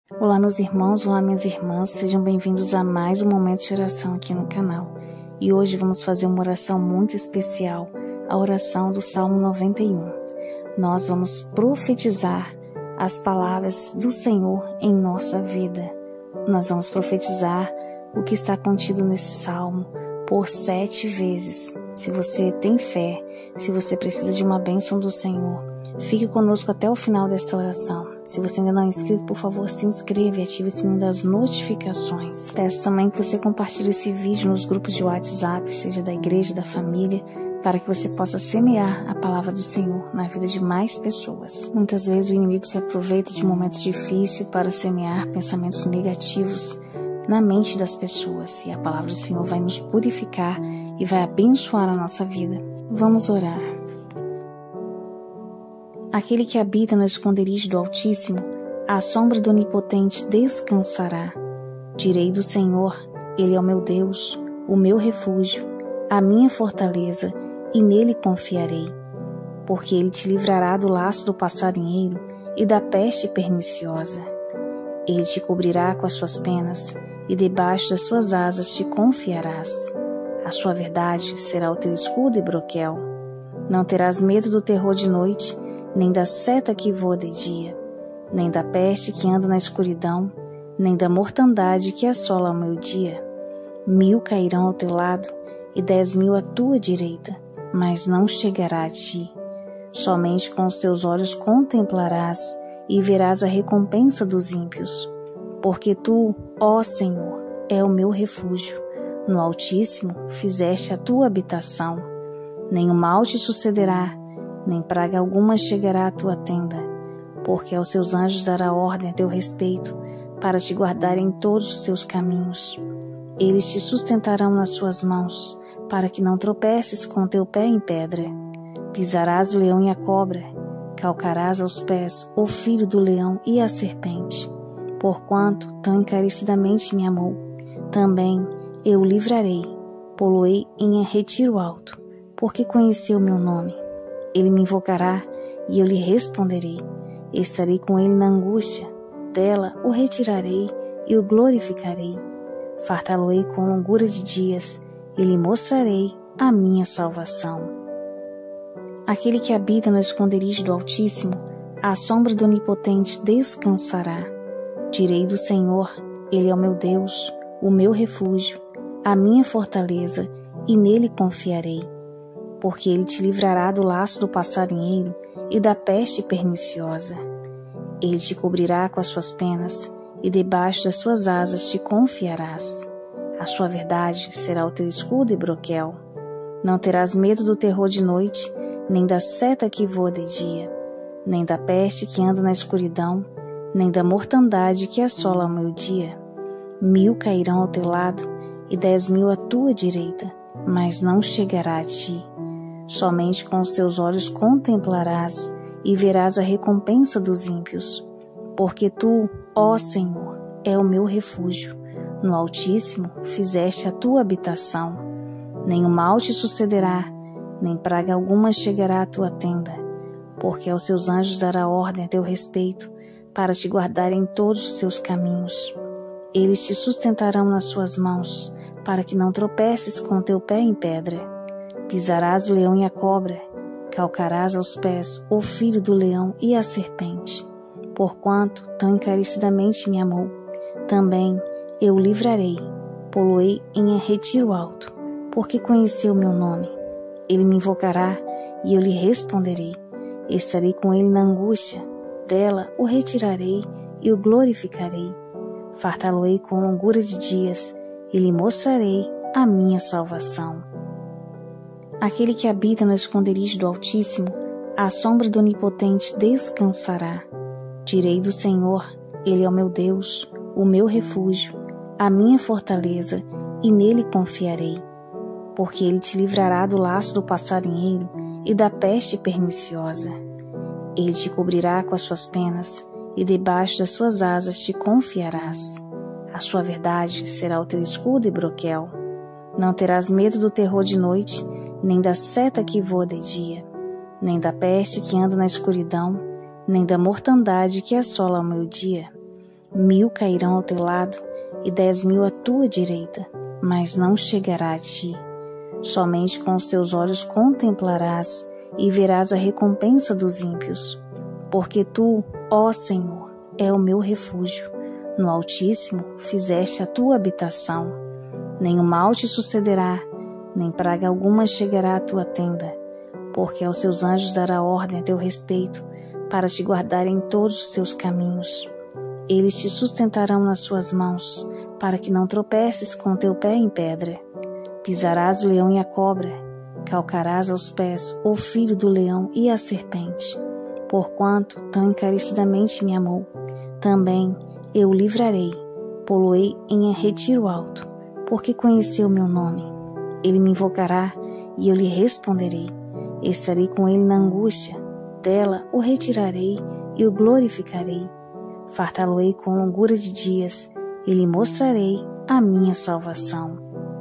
Olá meus irmãos, olá minhas irmãs, sejam bem-vindos a mais um momento de oração aqui no canal. E hoje vamos fazer uma oração muito especial, a oração do Salmo 91. Nós vamos profetizar as palavras do Senhor em nossa vida. Nós vamos profetizar o que está contido nesse Salmo por 7 vezes. Se você tem fé, se você precisa de uma bênção do Senhor, fique conosco até o final desta oração. Se você ainda não é inscrito, por favor, se inscreva e ative o sininho das notificações. Peço também que você compartilhe esse vídeo nos grupos de WhatsApp, seja da igreja, da família, para que você possa semear a palavra do Senhor na vida de mais pessoas. Muitas vezes o inimigo se aproveita de momentos difíceis para semear pensamentos negativos na mente das pessoas, e a palavra do Senhor vai nos purificar e vai abençoar a nossa vida. Vamos orar. Aquele que habita no esconderijo do Altíssimo, à sombra do Onipotente descansará. Direi do Senhor, Ele é o meu Deus, o meu refúgio, a minha fortaleza, e nele confiarei. Porque Ele te livrará do laço do passarinheiro e da peste perniciosa. Ele te cobrirá com as suas penas, e debaixo das suas asas te confiarás. A sua verdade será o teu escudo e broquel. Não terás medo do terror de noite, nem da seta que voa de dia, nem da peste que anda na escuridão, nem da mortandade que assola ao meio-dia. 1000 cairão ao teu lado e 10.000 à tua direita, mas não chegará a ti. Somente com os teus olhos contemplarás e verás a recompensa dos ímpios. Porque tu, ó Senhor, é o meu refúgio. No Altíssimo fizeste a tua habitação. Nem o mal te sucederá, nem praga alguma chegará à tua tenda, porque aos seus anjos dará ordem a teu respeito, para te guardar em todos os seus caminhos. Eles te sustentarão nas suas mãos, para que não tropeces com teu pé em pedra. Pisarás o leão e a cobra, calcarás aos pés o filho do leão e a serpente. Porquanto tão encarecidamente me amou, também eu o livrarei, pô-lo-ei em retiro alto, porque conheceu meu nome. Ele me invocará e eu lhe responderei. Estarei com ele na angústia, dela o retirarei e o glorificarei. Fartá-lo-ei com longura de dias e lhe mostrarei a minha salvação. Aquele que habita no esconderijo do Altíssimo, à sombra do Onipotente descansará. Direi do Senhor, Ele é o meu Deus, o meu refúgio, a minha fortaleza, e nele confiarei. Porque Ele te livrará do laço do passarinheiro e da peste perniciosa. Ele te cobrirá com as suas penas, e debaixo das suas asas te confiarás. A sua verdade será o teu escudo e broquel. Não terás medo do terror de noite, nem da seta que voa de dia, nem da peste que anda na escuridão, nem da mortandade que assola ao meio-dia. 1000 cairão ao teu lado e 10.000 à tua direita, mas não chegará a ti. Somente com os teus olhos contemplarás e verás a recompensa dos ímpios. Porque tu, ó Senhor, é o meu refúgio. No Altíssimo fizeste a tua habitação. Nem o mal te sucederá, nem praga alguma chegará à tua tenda. Porque aos seus anjos dará ordem a teu respeito, para te guardar em todos os seus caminhos. Eles te sustentarão nas suas mãos, para que não tropeces com teu pé em pedra. Pisarás o leão e a cobra, calcarás aos pés o filho do leão e a serpente. Porquanto tão encarecidamente me amou, também eu o livrarei, pô-lo-ei em retiro alto, porque conheceu meu nome. Ele me invocará e eu lhe responderei. Estarei com ele na angústia, dela o retirarei e o glorificarei. Fartá-lo-ei com longura de dias e lhe mostrarei a minha salvação. Aquele que habita no esconderijo do Altíssimo, à sombra do Onipotente descansará. Direi do Senhor, Ele é o meu Deus, o meu refúgio, a minha fortaleza, e nele confiarei. Porque Ele te livrará do laço do passarinheiro e da peste perniciosa. Ele te cobrirá com as suas penas, e debaixo das suas asas te confiarás. A sua verdade será o teu escudo e broquel. Não terás medo do terror de noite, nem da seta que voa de dia, nem da peste que anda na escuridão, nem da mortandade que assola ao meio-dia. 1000 cairão ao teu lado e 10.000 à tua direita, mas não chegará a ti. Somente com os teus olhos contemplarás e verás a recompensa dos ímpios. Porque tu, ó Senhor, é o meu refúgio. No Altíssimo fizeste a tua habitação. Nem o mal te sucederá, nem praga alguma chegará à tua tenda, porque aos seus anjos dará ordem a teu respeito, para te guardar em todos os seus caminhos. Eles te sustentarão nas suas mãos, para que não tropeces com teu pé em pedra. Pisarás o leão e a cobra, calcarás aos pés o filho do leão e a serpente. Porquanto tão encarecidamente me amou, também eu o livrarei, pô-lo-ei em retiro alto, porque conheceu meu nome. Ele me invocará e eu lhe responderei. Estarei com ele na angústia, dela o retirarei e o glorificarei. Fartá-lo-ei com longura de dias e lhe mostrarei a minha salvação.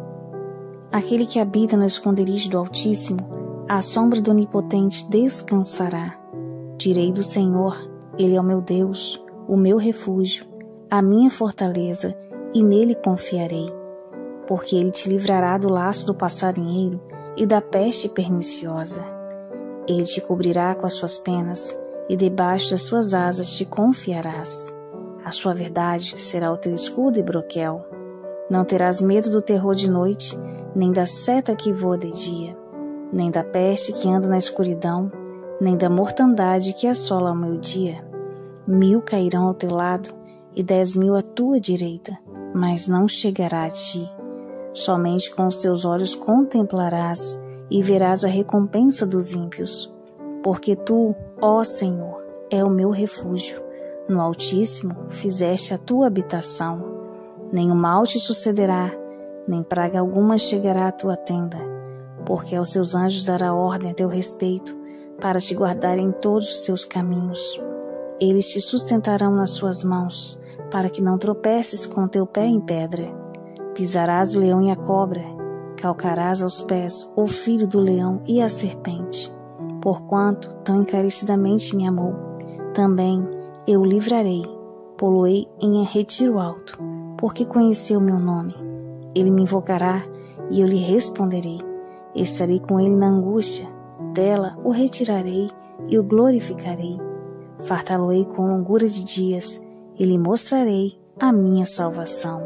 Aquele que habita no esconderijo do Altíssimo, à sombra do Onipotente descansará. Direi do Senhor, Ele é o meu Deus, o meu refúgio, a minha fortaleza, e nele confiarei. Porque ele te livrará do laço do passarinheiro e da peste perniciosa. Ele te cobrirá com as suas penas, e debaixo das suas asas te confiarás. A sua verdade será o teu escudo e broquel. Não terás medo do terror de noite, nem da seta que voa de dia, nem da peste que anda na escuridão, nem da mortandade que assola ao meio-dia. 1000 cairão ao teu lado e 10.000 à tua direita, mas não chegará a ti. Somente com os teus olhos contemplarás e verás a recompensa dos ímpios. Porque tu, ó Senhor, é o meu refúgio. No Altíssimo fizeste a tua habitação. Nem o mal te sucederá, nem praga alguma chegará à tua tenda, porque aos seus anjos dará ordem a teu respeito, para te guardar em todos os seus caminhos. Eles te sustentarão nas suas mãos, para que não tropeces com teu pé em pedra. Pisarás o leão e a cobra, calcarás aos pés o filho do leão e a serpente. Porquanto tão encarecidamente me amou, também eu o livrarei, pô-lo-ei em retiro alto, porque conheceu meu nome. Ele me invocará e eu lhe responderei. Estarei com ele na angústia, dela o retirarei e o glorificarei. Fartá-lo-ei com longura de dias e lhe mostrarei a minha salvação.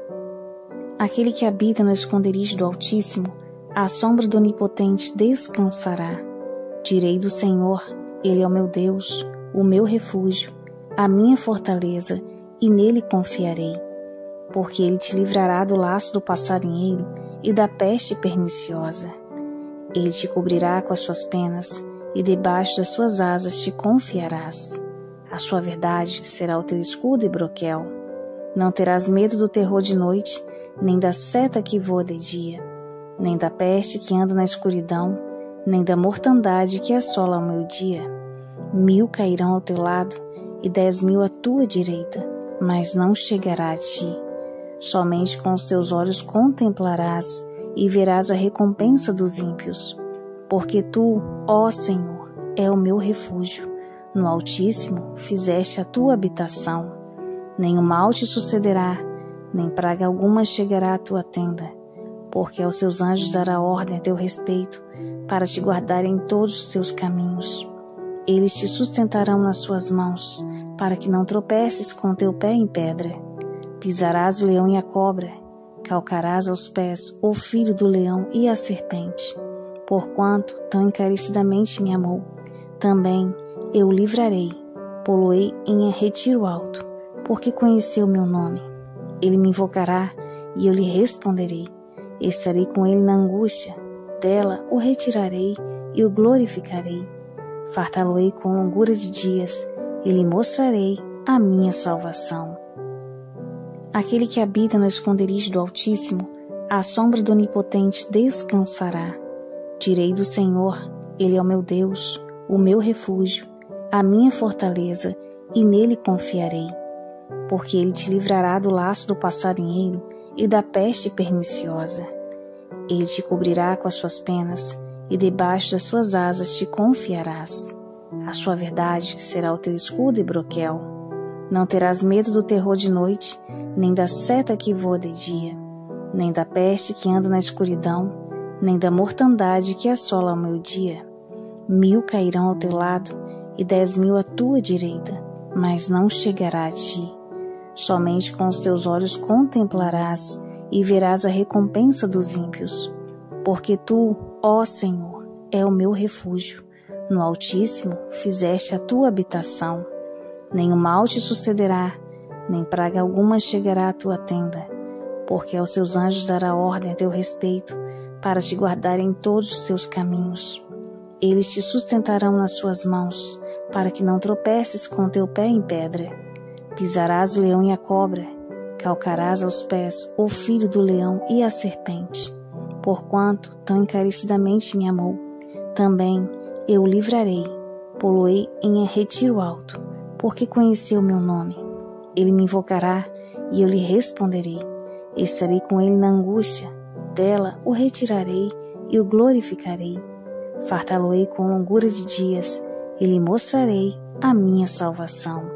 Aquele que habita no esconderijo do Altíssimo, à sombra do Onipotente descansará. Direi do Senhor, Ele é o meu Deus, o meu refúgio, a minha fortaleza, e nele confiarei. Porque ele te livrará do laço do passarinheiro e da peste perniciosa. Ele te cobrirá com as suas penas, e debaixo das suas asas te confiarás. A sua verdade será o teu escudo e broquel. Não terás medo do terror de noite, nem da seta que voa de dia, nem da peste que anda na escuridão, nem da mortandade que assola ao meio-dia. 1000 cairão ao teu lado e 10.000 à tua direita, mas não chegará a ti. Somente com os teus olhos contemplarás e verás a recompensa dos ímpios. Porque tu, ó Senhor, é o meu refúgio. No Altíssimo fizeste a tua habitação. Nem o mal te sucederá, nem praga alguma chegará à tua tenda, porque aos seus anjos dará ordem a teu respeito, para te guardar em todos os seus caminhos. Eles te sustentarão nas suas mãos, para que não tropeces com teu pé em pedra. Pisarás o leão e a cobra, calcarás aos pés o filho do leão e a serpente. Porquanto tão encarecidamente me amou, também eu o livrarei, pô-lo-ei em retiro alto, porque conheceu meu nome. Ele me invocará e eu lhe responderei. Estarei com ele na angústia, dela o retirarei e o glorificarei. Fartá-lo-ei com longura de dias e lhe mostrarei a minha salvação. Aquele que habita no esconderijo do Altíssimo, à sombra do Onipotente descansará. Direi do Senhor, Ele é o meu Deus, o meu refúgio, a minha fortaleza, e nele confiarei. Porque ele te livrará do laço do passarinheiro e da peste perniciosa. Ele te cobrirá com as suas penas, e debaixo das suas asas te confiarás. A sua verdade será o teu escudo e broquel. Não terás medo do terror de noite, nem da seta que voa de dia, nem da peste que anda na escuridão, nem da mortandade que assola ao meio-dia. 1000 cairão ao teu lado e 10.000 à tua direita, mas não chegará a ti. Somente com os teus olhos contemplarás e verás a recompensa dos ímpios. Porque tu, ó Senhor, é o meu refúgio. No Altíssimo fizeste a tua habitação. Nenhum mal te sucederá, nem praga alguma chegará à tua tenda, porque aos seus anjos dará ordem a teu respeito, para te guardar em todos os seus caminhos. Eles te sustentarão nas suas mãos, para que não tropeces com teu pé em pedra. Pisarás o leão e a cobra, calcarás aos pés o filho do leão e a serpente. Porquanto tão encarecidamente me amou, também eu o livrarei, pô-lo-ei em retiro alto, porque conheceu meu nome. Ele me invocará e eu lhe responderei. Estarei com ele na angústia, dela o retirarei e o glorificarei. Fartá-lo-ei com longura de dias e lhe mostrarei a minha salvação.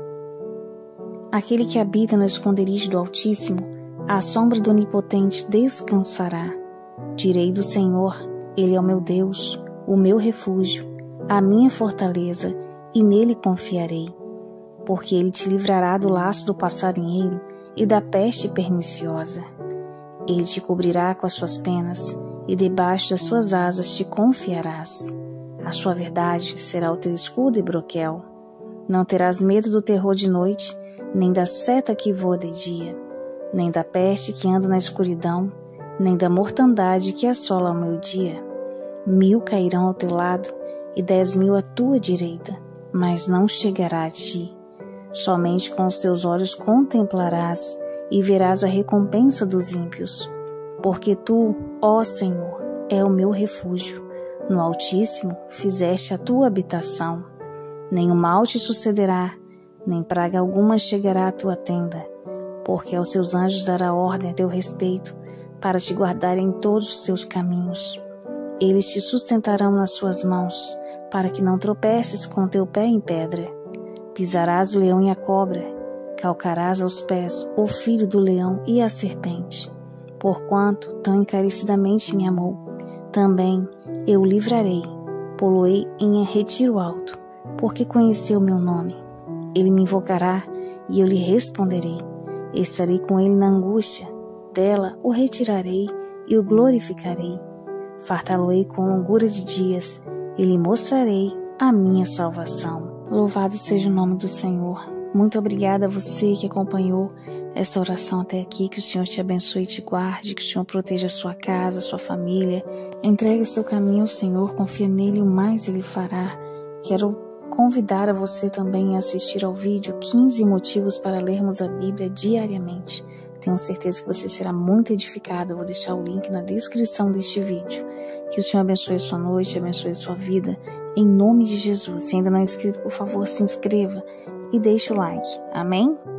Aquele que habita no esconderijo do Altíssimo, à sombra do Onipotente descansará. Direi do Senhor, Ele é o meu Deus, o meu refúgio, a minha fortaleza, e nele confiarei. Porque ele te livrará do laço do passarinheiro e da peste perniciosa. Ele te cobrirá com as suas penas, e debaixo das suas asas te confiarás. A sua verdade será o teu escudo e broquel. Não terás medo do terror de noite, nem da seta que voa de dia, nem da peste que anda na escuridão, nem da mortandade que assola ao meio-dia. 1000 cairão ao teu lado e 10.000 à tua direita, mas não chegará a ti. Somente com os teus olhos contemplarás e verás a recompensa dos ímpios. Porque tu, ó Senhor, é o meu refúgio. No Altíssimo fizeste a tua habitação. Nenhum mal te sucederá, nem praga alguma chegará à tua tenda, porque aos seus anjos dará ordem a teu respeito, para te guardar em todos os seus caminhos. Eles te sustentarão nas suas mãos, para que não tropeces com teu pé em pedra. Pisarás o leão e a cobra, calcarás aos pés o filho do leão e a serpente. Porquanto tão encarecidamente me amou, também eu o livrarei, pô-lo-ei em retiro alto, porque conheceu meu nome. Ele me invocará e eu lhe responderei. Estarei com ele na angústia, dela o retirarei e o glorificarei. Fartá-lo-ei com longura de dias e lhe mostrarei a minha salvação. Louvado seja o nome do Senhor. Muito obrigada a você que acompanhou esta oração até aqui. Que o Senhor te abençoe e te guarde, que o Senhor proteja a sua casa, a sua família. Entregue o seu caminho ao Senhor, confia nele, o mais ele fará. Quero convidar a você também a assistir ao vídeo 15 motivos para lermos a Bíblia diariamente. Tenho certeza que você será muito edificado. Eu vou deixar o link na descrição deste vídeo. Que o Senhor abençoe a sua noite, abençoe a sua vida, em nome de Jesus. Se ainda não é inscrito, por favor, se inscreva e deixe o like. Amém?